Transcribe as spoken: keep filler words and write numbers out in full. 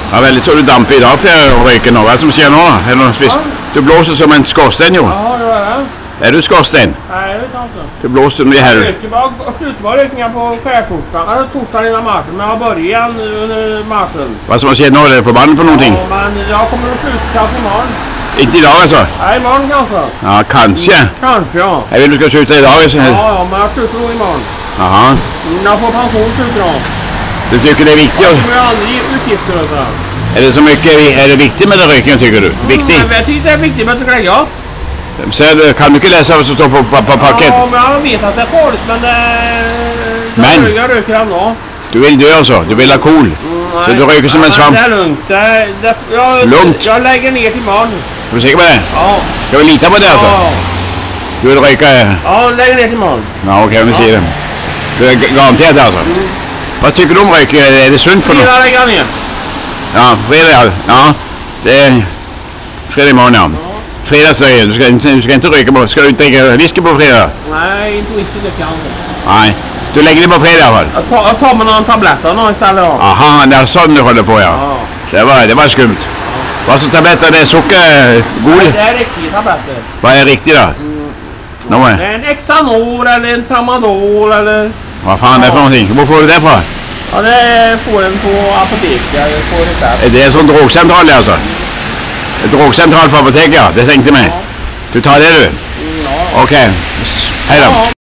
Ja, väldigt så du damp idag på röken. Vad som ser nu då? Är det något visst? Du blåser som en skorsten ju. Ja, det är det. Är du skorsten? Nej, det vet jag inte. Du blåser med här. Jag röker bara, slutar bara rökningar på skärtorsdagen. Eller torsdagen innan matchen, men jag har börjat nu under matchen. Vad som ser nu? Är det förbannat på någonting? Ja, men jag kommer att sluta kanske imorgon. Inte idag alltså? Nej, imorgon kanske. Ja, kanske. Kanske, ja. Jag vill du ska skjuta idag. Så. Ja, ja, men jag slutar nog imorgon. Jaha. Jag får pension slutar jag. Du tycker det är viktigt? Jag kommer aldrig utgifter och sådär. Är det så mycket, är det viktigt med den rökningen tycker du? Viktigt? Mm, jag tycker det är viktigt, men tycker det är gott. Så kan du inte läsa vad som står på, på, på paket? Ja, men jag vet att det är farligt, men det... Men? Jag röker ändå. Du vill dö alltså? Du vill ha cool? Mm, så du röker som en svamp? Det är lugnt. Det, det, jag, Lugnt? Jag lägger ner till imorgon. Är du säker på det? Ja. Ska vi lita på det alltså? Ja. Du vill röka? Ja, jag lägger ner till imorgon. Ja, okej, vi Ja. ser det. Du är garanterat alltså? Mm. Vad tycker du om röken? Är det sunt för något? Fredag lägger jag ner. Ja, fredag. Ja, det är fredag imorgon ja. Ja. Fredag säger du. Du ska inte, du ska inte röka på. Ska du inte dricka whisky på fredag? Nej, inte whisky det kan jag inte. Nej. Du lägger det på fredag i alla fall? Jag tar, jag tar med någon tabletter någon istället då. Aha, det är sån du håller på ja. Ja. Så det var, det var skumt. Ja. Vad så tabletter? Det är socker? God? Nej, det är riktiga tabletter. Vad är riktigt då? Mm. No, Det är en Xanor eller en Tramadol eller... vad fan är det för någonting? Var får du det från? Ja, det får den på apoteket. Jag får det där. Är det en sån drogcentral alltså? En drogcentral på apoteket ja, det tänkte jag mig. Ja. Du tar det du? Mm, ja. Okej. Hej då. Ja.